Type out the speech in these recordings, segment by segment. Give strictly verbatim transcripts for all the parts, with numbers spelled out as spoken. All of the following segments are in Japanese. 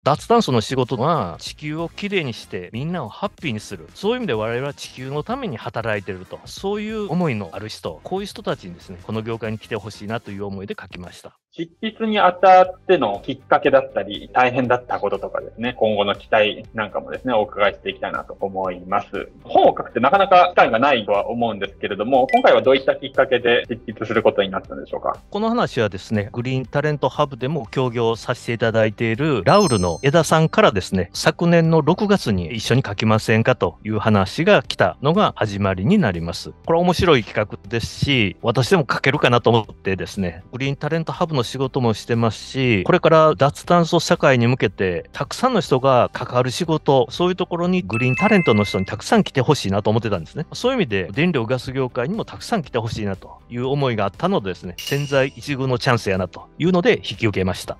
脱炭素の仕事は地球をきれいにしてみんなをハッピーにする。そういう意味で我々は地球のために働いていると。そういう思いのある人、こういう人たちにですね、この業界に来てほしいなという思いで書きました。 執筆にあたってのきっかけだったり、大変だったこととかですね、今後の期待なんかもですね、お伺いしていきたいなと思います。本を書くってなかなか機会がないとは思うんですけれども、今回はどういったきっかけで執筆することになったんでしょうか？ この話はですね、グリーンタレントハブでも協業させていただいているラウルの江田さんからですね、昨年のろくがつに一緒に書きませんかという話が来たのが始まりになります。これは面白い企画ですし、私でも書けるかなと思ってですね、グリーンタレントハブの仕事もしてますし、これから脱炭素社会に向けてたくさんの人が関わる仕事、そういうところにグリーンタレントの人にたくさん来てほしいなと思ってたんですね。そういう意味で電力ガス業界にもたくさん来てほしいなという思いがあったのでですね、千載一遇のチャンスやなというので引き受けました。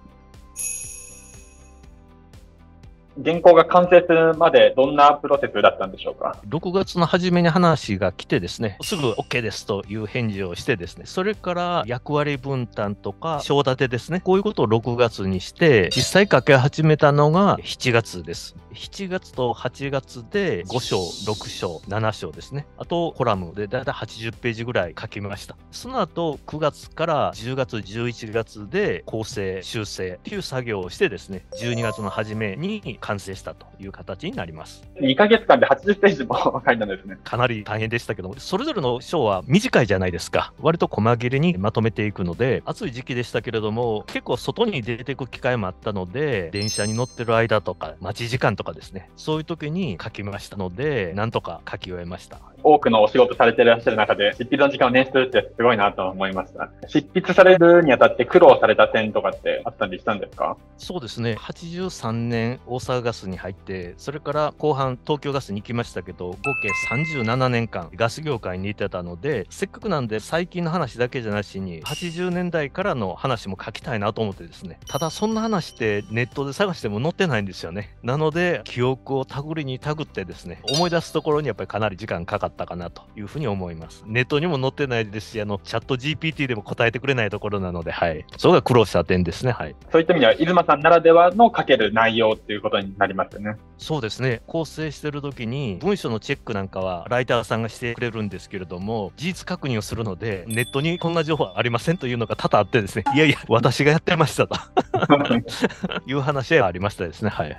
原稿が完成するまでどんなプロセスだったんでしょうか？ ろくがつの初めに話が来てですね、すぐ OK ですという返事をしてですね、それから役割分担とか章立てですね、こういうことをろくがつにして、実際書き始めたのがしちがつです。しちがつとはちがつでご章、ろく章、なな章ですね。あとコラムでだいたいはちじゅっページぐらい書きました。その後くがつからじゅうがつ、じゅういちがつで構成、修正っていう作業をしてですね、じゅうにがつの初めに完成したという形になります。 にかげつかんではちじゅっページも書いたんですね。 かなり大変でしたけども、それぞれの章は短いじゃないですか。割と細切れにまとめていくので、暑い時期でしたけれども、結構外に出ていく機会もあったので、電車に乗ってる間とか、待ち時間とかですね、そういう時に書きましたので、なんとか書き終えました。 多くのお仕事されていらっしゃる中で、執筆の時間を捻出するってすごいなと思いました。執筆されるにあたって苦労された点とかってあったりしたんですか？ そうですね。はちじゅうさんねん大阪ガスに入って、それから後半東京ガスに行きましたけど、合計さんじゅうななねんかんガス業界にいてたので、せっかくなんで最近の話だけじゃなしに、はちじゅうねんだいからの話も書きたいなと思ってですね。ただそんな話ってネットで探しても載ってないんですよね。なので、記憶を手繰りに手繰ってですね、思い出すところにやっぱりかなり時間かかったかなというふうに思います。ネットにも載ってないですし、あの、チャット ジーピーティー でも答えてくれないところなので、はい。それが苦労した点ですね、はい。 そういった意味では、出馬さんならではの書ける内容っていうことになりますよね。 そうですね。構成してる時に、文章のチェックなんかはライターさんがしてくれるんですけれども、事実確認をするので、ネットにこんな情報ありませんというのが多々あってですね、いやいや、私がやってましたという話がありましたですね、はい。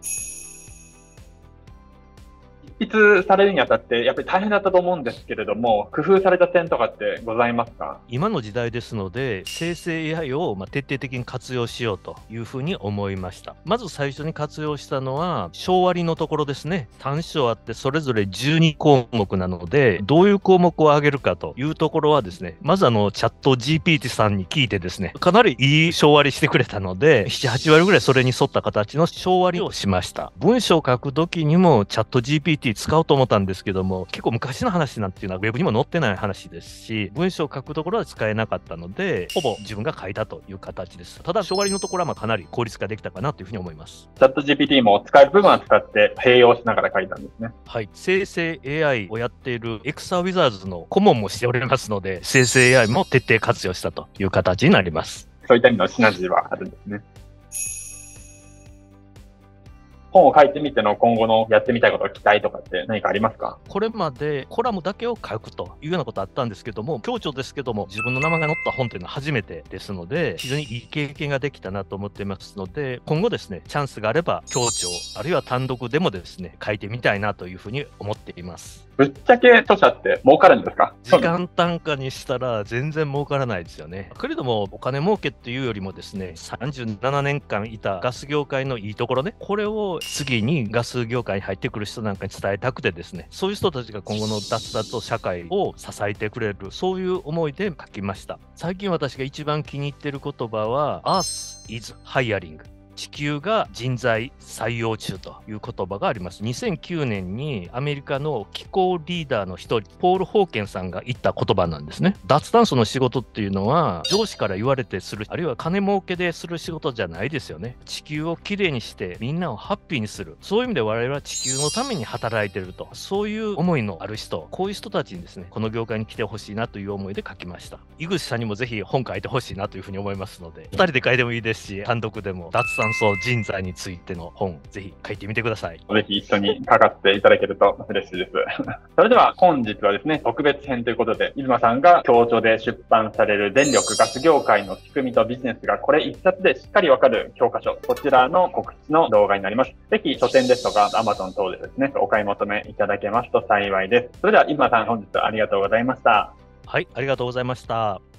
執筆されるにあたって、やっぱり大変だったと思うんですけれども、工夫された点とかってございますか？ 今の時代ですので、生成 エーアイ をまあ徹底的に活用しようというふうに思いました。まず最初に活用したのは、章割りのところですね。単章あってそれぞれじゅうにこうもくなので、どういう項目を挙げるかというところはですね、まずあの、チャット ジーピーティー さんに聞いてですね、かなりいい章割りしてくれたので、なな、はちわりぐらいそれに沿った形の章割りをしました。文章を書くときにもチャット ジーピーティー 使おうと思ったんですけども、結構昔の話なんていうのはウェブにも載ってない話ですし、文章を書くところは使えなかったので、ほぼ自分が書いたという形です。ただ、章割りのところはまあかなり効率化できたかなというふうに思います。 チャット ジーピーティー も使える部分は使って併用しながら書いたんですね。 はい。生成 エーアイ をやっているエクサウィザーズの顧問もしておりますので、生成 エーアイ も徹底活用したという形になります。 そういった意味のシナジーはあるんですね。本を書いてみての今後のやってみたいこと、期待とかって何かありますか？ これまでコラムだけを書くというようなことあったんですけども、強調ですけども、自分の名前が載った本というのは初めてですので、非常にいい経験ができたなと思っていますので、今後ですね、チャンスがあれば、強調、あるいは単独でもですね、書いてみたいなというふうに思っています。 ぶっちゃけ著者って儲かるんですか？ 時間単価にしたら全然儲からないですよね。けれども、お金儲けっていうよりもですね、さんじゅうななねんかんいたガス業界のいいところね、これを次にガス業界に入ってくる人なんかに伝えたくてですね、そういう人たちが今後の脱炭素社会を支えてくれる、そういう思いで書きました。最近私が一番気に入っている言葉は、Earth is hiring。地球が人材採用中という言葉があります。にせんきゅうねんにアメリカの気候リーダーの一人、ポール・ホーケンさんが言った言葉なんですね。脱炭素の仕事っていうのは、上司から言われてする、あるいは金儲けでする仕事じゃないですよね。地球をきれいにしてみんなをハッピーにする。そういう意味で我々は地球のために働いていると。そういう思いのある人、こういう人たちにですね、この業界に来てほしいなという思いで書きました。井口さんにもぜひ本書いてほしいなというふうに思いますので、ふたりで書いてもいいですし、単独でも脱炭産素人材についての本、ぜひ書いてみてください。 ぜひ一緒にかかっていただけると嬉しいです。それでは本日はですね、特別編ということで、出馬さんが共著で出版される電力ガス業界の仕組みとビジネスがこれ一冊でしっかりわかる教科書、こちらの告知の動画になります。ぜひ書店ですとか Amazon 等でですね、お買い求めいただけますと幸いです。それでは出馬さん、本日はありがとうございました。 はい、ありがとうございました。